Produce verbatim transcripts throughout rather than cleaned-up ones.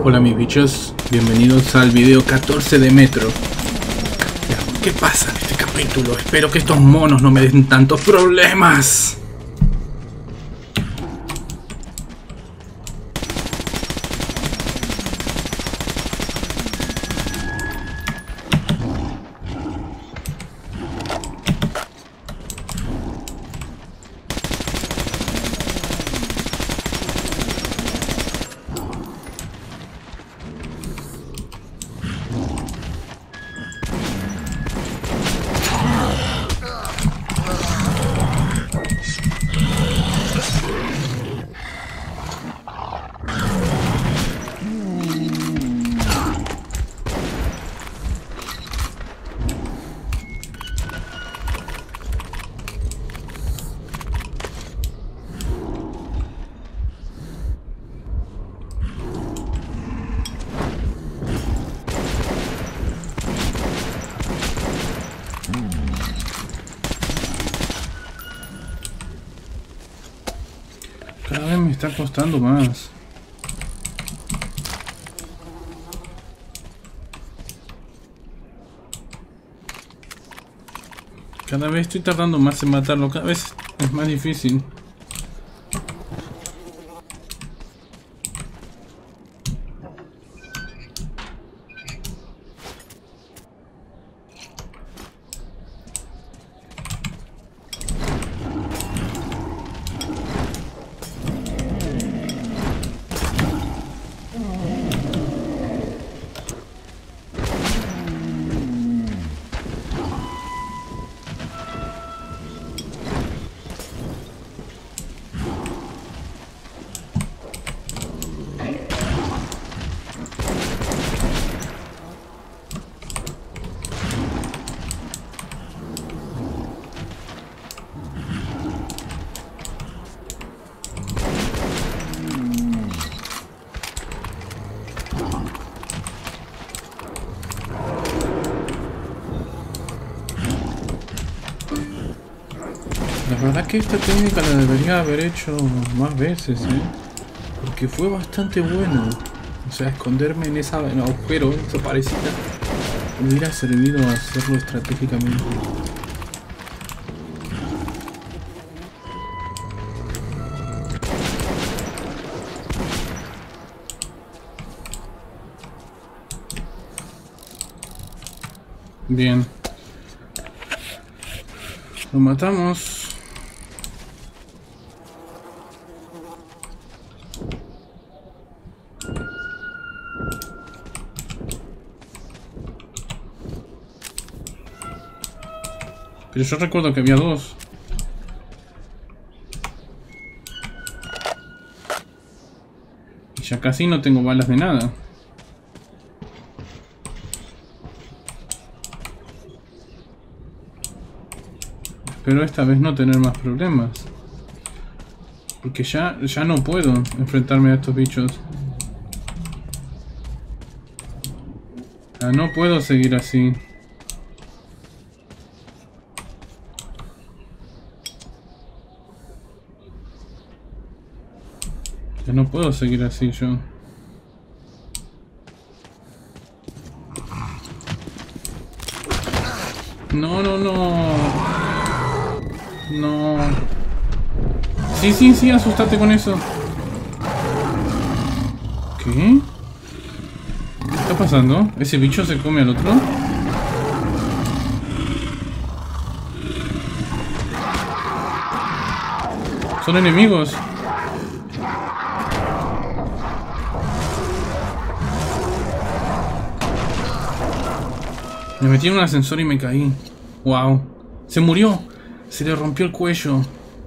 Hola mis bichos, bienvenidos al video catorce de Metro. ¿Qué pasa en este capítulo? Espero que estos monos no me den tantos problemas. Cada vez me está costando más. Cada vez estoy tardando más en matarlo. Cada vez es más difícil. La verdad que esta técnica la debería haber hecho más veces, ¿eh? Porque fue bastante bueno. O sea, esconderme en ese agujero, en esa parecita, hubiera servido a hacerlo estratégicamente. Bien. Lo matamos. Pero yo recuerdo que había dos. Y ya casi no tengo balas de nada. Espero esta vez no tener más problemas. Porque ya, ya no puedo enfrentarme a estos bichos. Ya no puedo seguir así. Ya no puedo seguir así yo. No, no, no. No. Sí, sí, sí, asustate con eso. ¿Qué? ¿Qué está pasando? ¿Ese bicho se come al otro? Son enemigos. Me metí en un ascensor y me caí. Wow. Se murió. Se le rompió el cuello.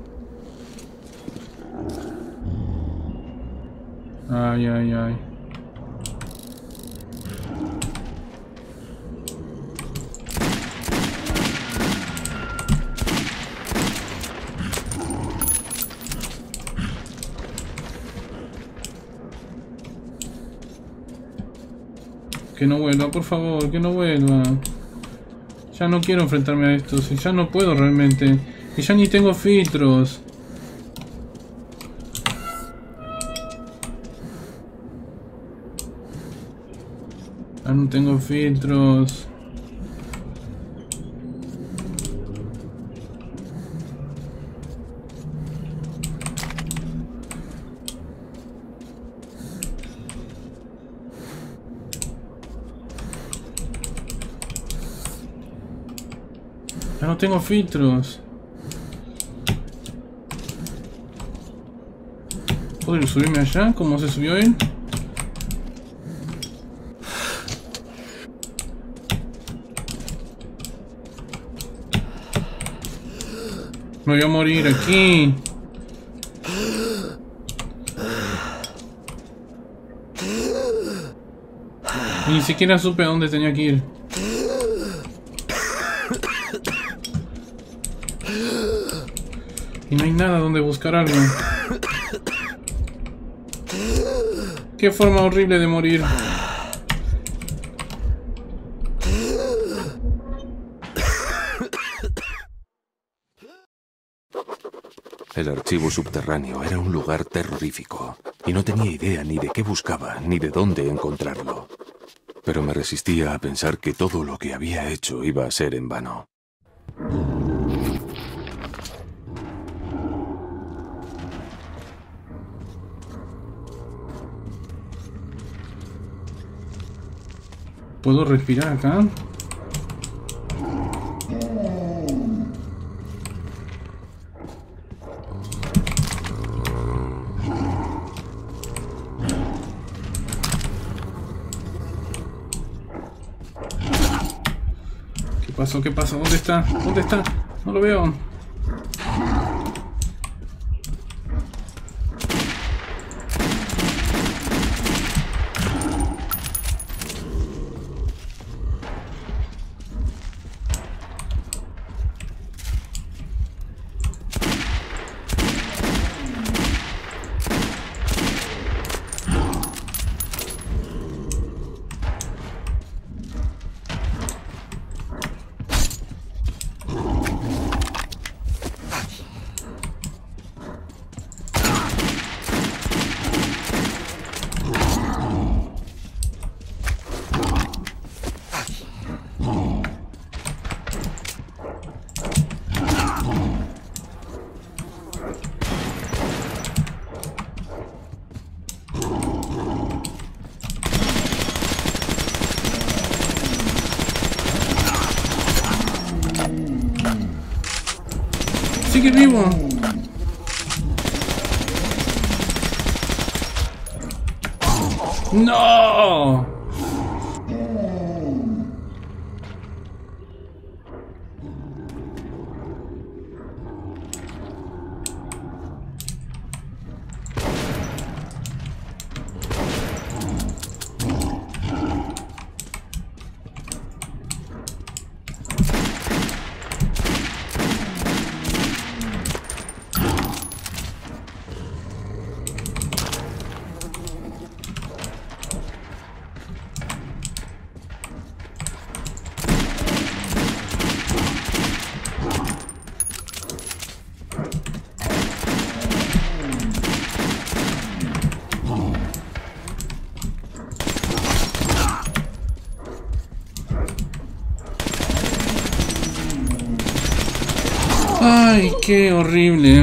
Ay, ay, ay. Que no vuelva, por favor, que no vuelva. Ya no quiero enfrentarme a esto, si ya no puedo realmente. Y ya ni tengo filtros. Ah, no tengo filtros. Ya no tengo filtros. ¿Puedo subirme allá? ¿Cómo se subió él? Me voy a morir aquí. Y ni siquiera supe a dónde tenía que ir. Y no hay nada donde buscar algo. Qué forma horrible de morir. El archivo subterráneo era un lugar terrorífico, y no tenía idea ni de qué buscaba, ni de dónde encontrarlo. Pero me resistía a pensar que todo lo que había hecho iba a ser en vano. ¿Puedo respirar acá? ¿Qué pasó? ¿Qué pasó? ¿Dónde está? ¿Dónde está? No lo veo. Sigue vivo. No. Ay, qué horrible.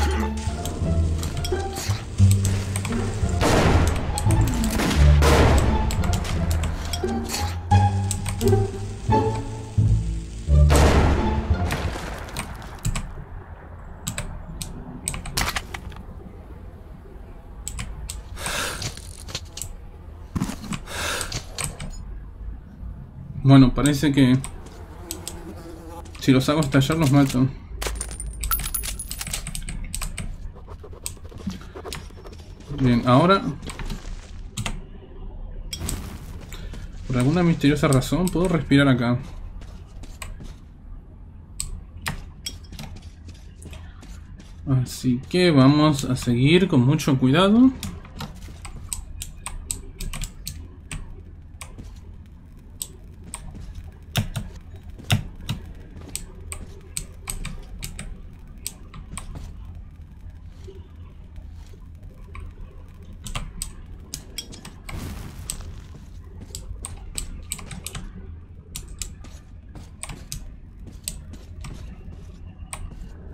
Bueno, parece que si los hago estallar los mato. Bien, ahora por alguna misteriosa razón puedo respirar acá. Así que vamos a seguir con mucho cuidado.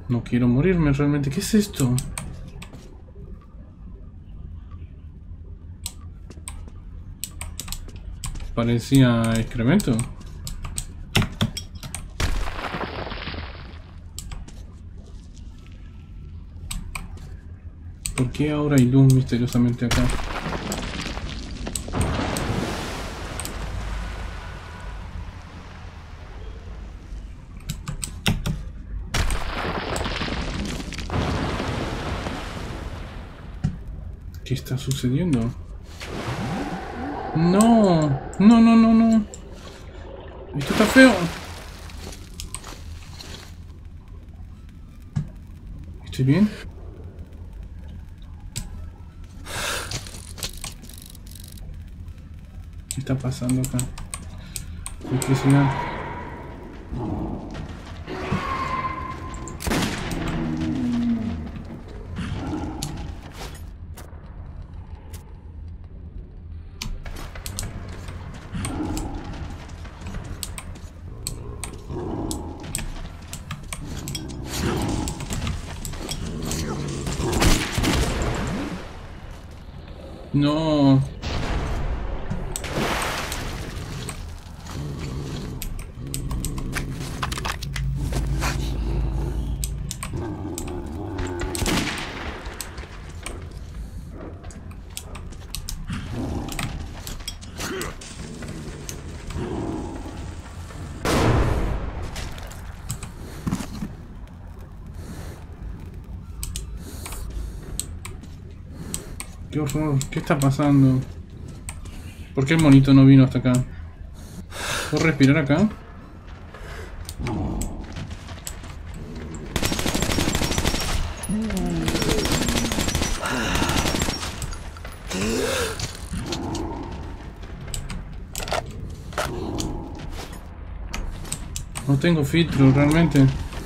No quiero morirme realmente. ¿Qué es esto? Parecía excremento. ¿Por qué ahora hay luz misteriosamente acá? ¿Qué está sucediendo? No, no, no, no, no. Esto está feo. ¿Estoy bien? ¿Qué está pasando acá? Electricidad. No. Qué horror, ¿qué está pasando? ¿Por qué el monito no vino hasta acá? ¿Puedo respirar acá? No tengo filtro realmente.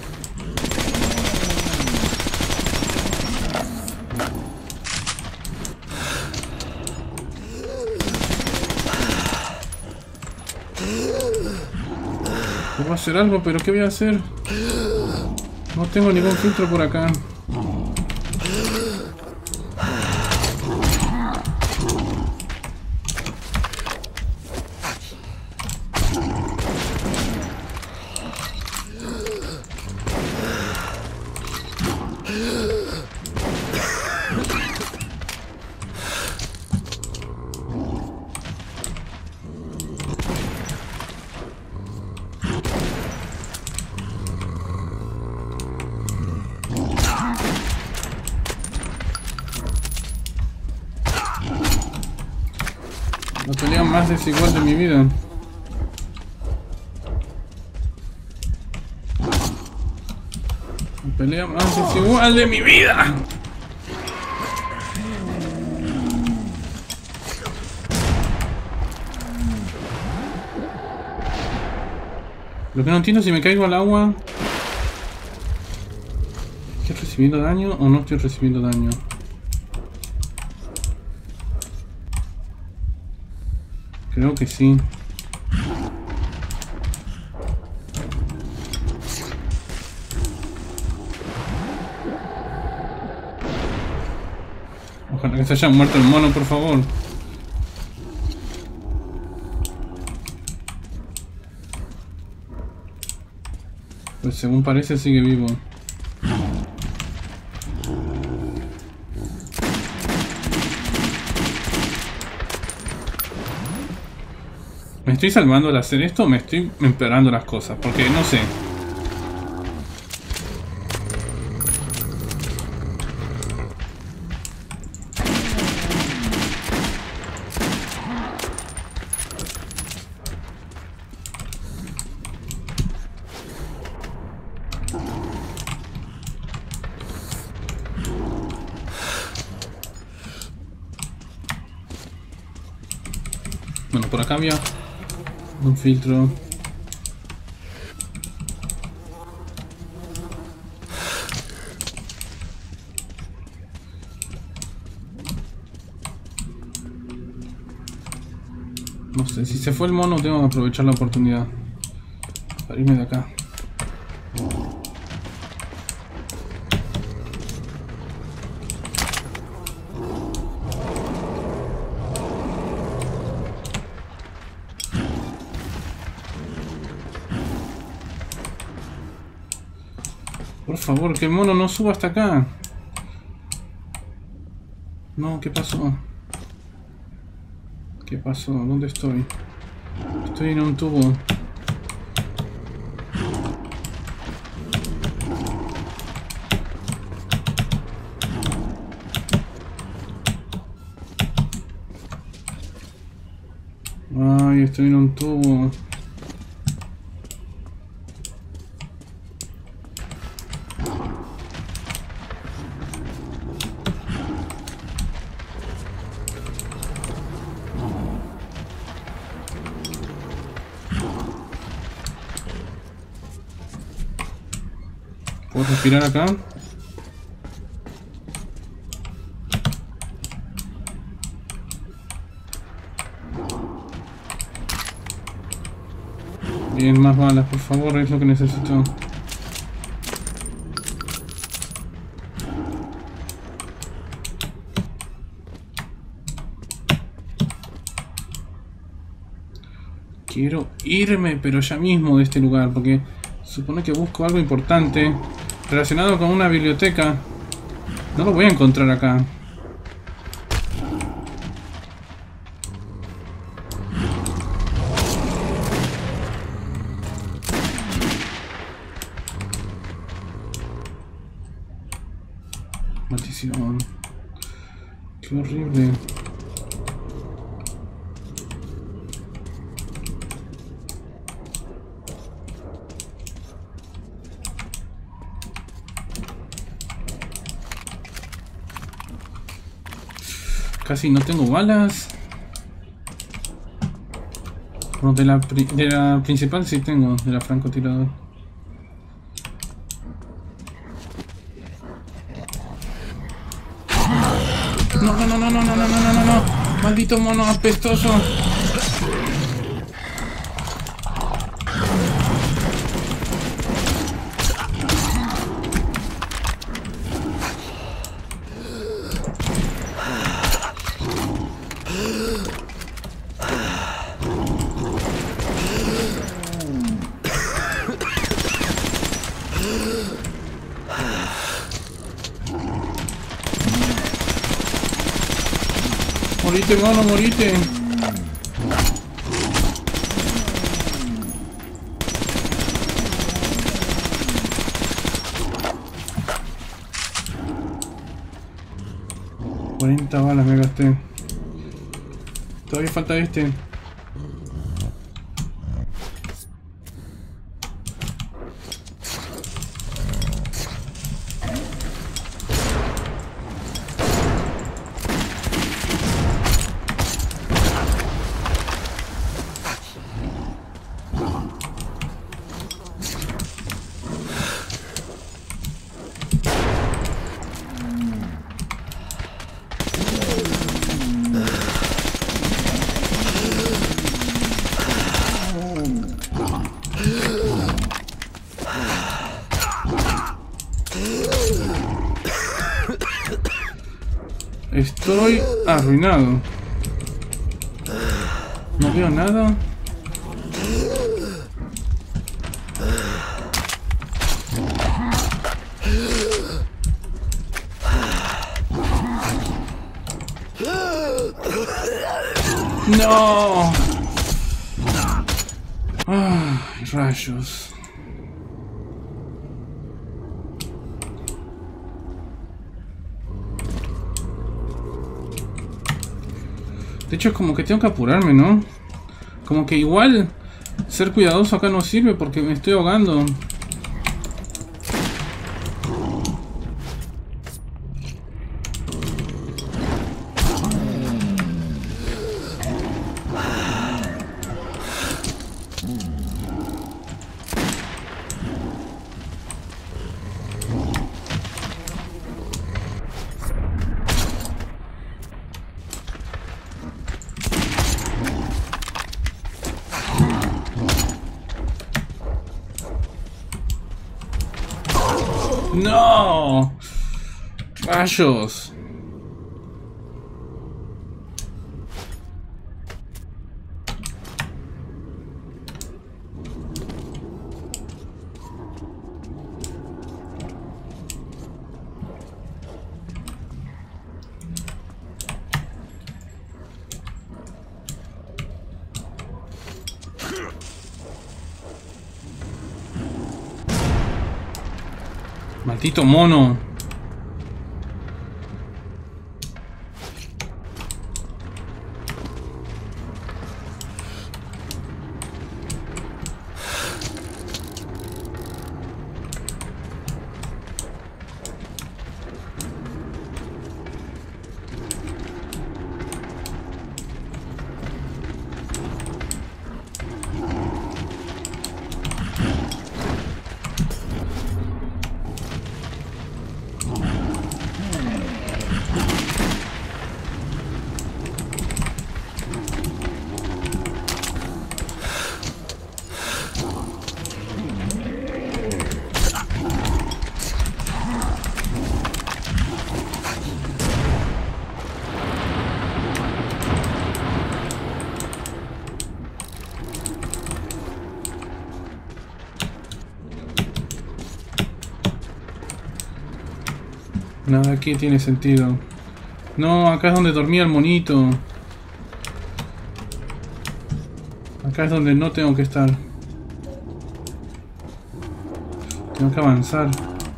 Voy a hacer algo, pero ¿qué voy a hacer? No tengo ningún filtro por acá. La pelea más desigual de mi vida. La pelea más desigual de mi vida. Lo que no entiendo es si me caigo al agua. ¿Estoy recibiendo daño o no estoy recibiendo daño? Creo que sí. Ojalá que se haya muerto el mono, por favor. Pues según parece sigue vivo. ¿Me estoy salvando al hacer esto o me estoy empeorando las cosas? Porque no sé. Bueno, por acá había un filtro. No sé, si se fue el mono tengo que aprovechar la oportunidad para irme de acá. Por favor, que el mono no suba hasta acá. No, ¿qué pasó? ¿Qué pasó? ¿Dónde estoy? Estoy en un tubo. Ay, estoy en un tubo. ¿Puedo respirar acá? Bien, más balas, por favor, es lo que necesito. Quiero irme, pero ya mismo de este lugar, porque supone que busco algo importante relacionado con una biblioteca. No lo voy a encontrar acá. Maldición. Qué horrible. Casi no tengo balas. Bueno, de la, de la principal sí tengo, de la francotirador. No, no, no, no, no, no, no, no, no, no. Maldito mono apestoso. Morite, mono, morite. cuarenta balas me gasté. Todavía falta este. Estoy arruinado. No veo nada. No. Ay, rayos. De hecho, es como que tengo que apurarme, ¿no? Como que igual ser cuidadoso acá no sirve porque me estoy ahogando. ¡No! ¡Rayos! Maldito mono. Nada aquí tiene sentido. No, acá es donde dormía el monito. Acá es donde no tengo que estar. Tengo que avanzar.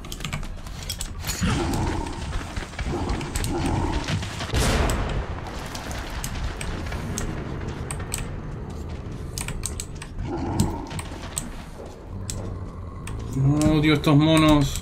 No, odio estos monos.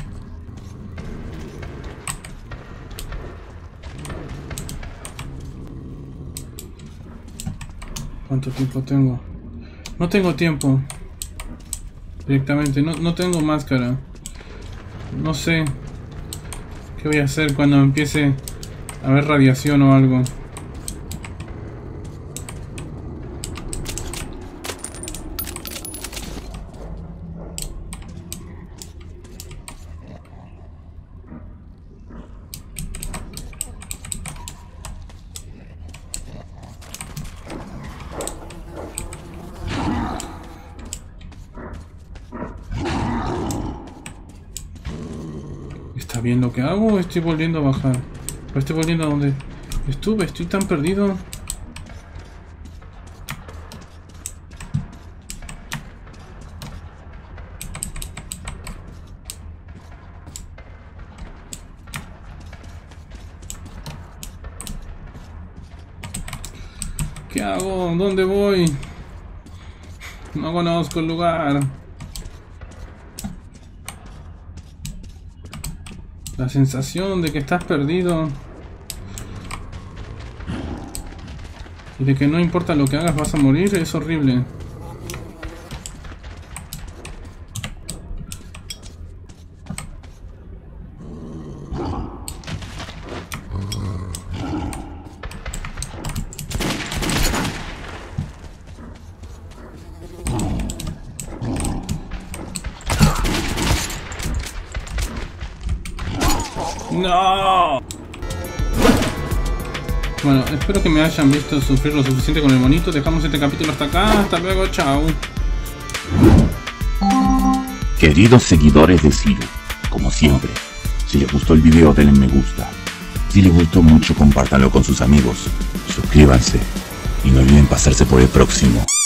¿Cuánto tiempo tengo? No tengo tiempo. Directamente, no, no tengo máscara. No sé qué voy a hacer cuando empiece a haber radiación o algo. ¿Está bien lo que hago o estoy volviendo a bajar? ¿O estoy volviendo a donde estuve? ¿Estoy tan perdido? ¿Qué hago? ¿Dónde voy? No conozco el lugar. La sensación de que estás perdido y de que no importa lo que hagas vas a morir es horrible. ¡No! Bueno, espero que me hayan visto sufrir lo suficiente con el monito. Dejamos este capítulo hasta acá. Hasta luego, chao. Queridos seguidores de Siru, como siempre, si les gustó el video denle me gusta. Si les gustó mucho compártanlo con sus amigos. Suscríbanse y no olviden pasarse por el próximo.